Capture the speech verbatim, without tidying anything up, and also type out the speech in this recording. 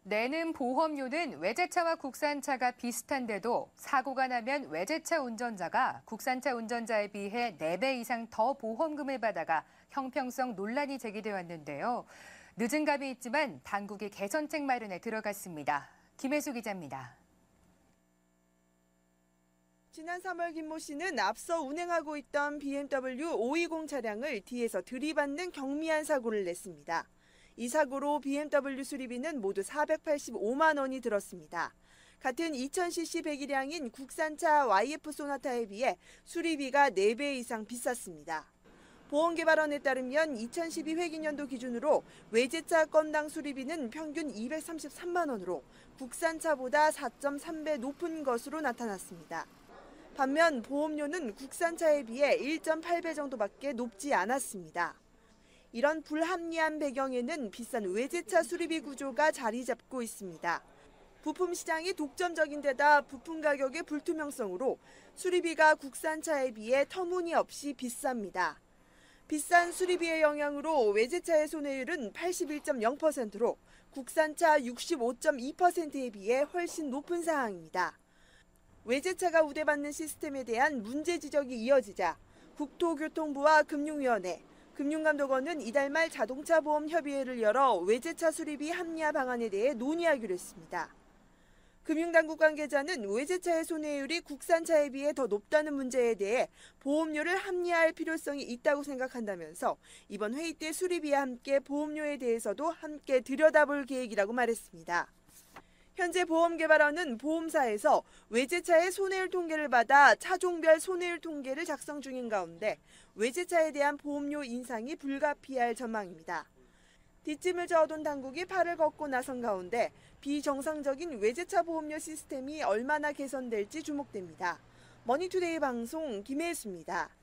내는 보험료는 외제차와 국산차가 비슷한데도 사고가 나면 외제차 운전자가 국산차 운전자에 비해 네 배 이상 더 보험금을 받아가 형평성 논란이 제기돼 왔는데요. 늦은 감이 있지만 당국이 개선책 마련에 들어갔습니다. 김혜수 기자입니다. 지난 삼월 김모 씨는 앞서 운행하고 있던 비엠더블유 오백이십 차량을 뒤에서 들이받는 경미한 사고를 냈습니다. 이 사고로 비엠더블유 수리비는 모두 사백팔십오만 원이 들었습니다. 같은 이천 씨씨 배기량인 국산차 와이에프 소나타에 비해 수리비가 네 배 이상 비쌌습니다. 보험개발원에 따르면 이천십이 회기년도 기준으로 외제차 건당 수리비는 평균 이백삼십삼만 원으로 국산차보다 사 점 삼 배 높은 것으로 나타났습니다. 반면 보험료는 국산차에 비해 일 점 팔 배 정도밖에 높지 않았습니다. 이런 불합리한 배경에는 비싼 외제차 수리비 구조가 자리 잡고 있습니다. 부품 시장이 독점적인 데다 부품 가격의 불투명성으로 수리비가 국산차에 비해 터무니없이 비쌉니다. 비싼 수리비의 영향으로 외제차의 손해율은 팔십일 점 영 퍼센트로 국산차 육십오 점 이 퍼센트에 비해 훨씬 높은 상황입니다. 외제차가 우대받는 시스템에 대한 문제 지적이 이어지자 국토교통부와 금융위원회, 금융감독원은 이달 말 자동차 보험 협의회를 열어 외제차 수리비 합리화 방안에 대해 논의하기로 했습니다. 금융당국 관계자는 외제차의 손해율이 국산차에 비해 더 높다는 문제에 대해 보험료를 합리화할 필요성이 있다고 생각한다면서 이번 회의 때 수리비와 함께 보험료에 대해서도 함께 들여다볼 계획이라고 말했습니다. 현재 보험개발원은 보험사에서 외제차의 손해율 통계를 받아 차종별 손해율 통계를 작성 중인 가운데 외제차에 대한 보험료 인상이 불가피할 전망입니다. 뒷짐을 저어둔 당국이 팔을 걷고 나선 가운데 비정상적인 외제차 보험료 시스템이 얼마나 개선될지 주목됩니다. 머니투데이 방송 김혜수입니다.